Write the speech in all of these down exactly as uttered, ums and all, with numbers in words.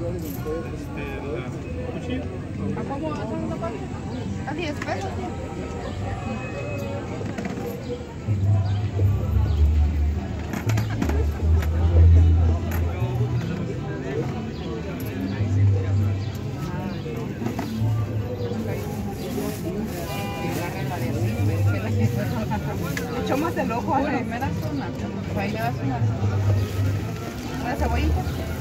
cuchillo. ¿A cómo hacen una parte? A diez pesos. Echamos el ojo a la primera zona. Ahí me das una. ¿Una cebollita?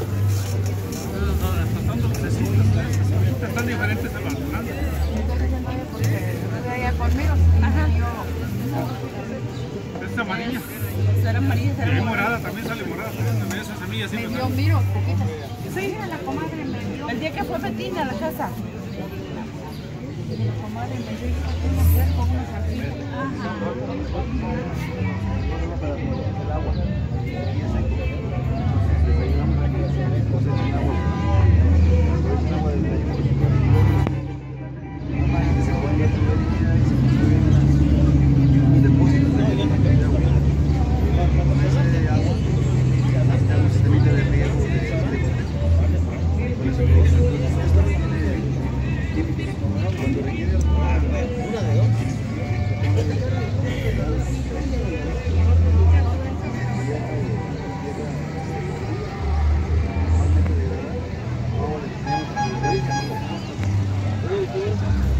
Están diferentes a las grandes. Porque allá conmigo. Ajá. Esta es amarilla. Será amarilla, será Y hay morada, también sale morada. También esas semillas sí me me dio, salen. miro, poquitas. Sí, la comadre me dio. El día que fue Betina a la casa. La comadre me dio con una sardina. Thank you.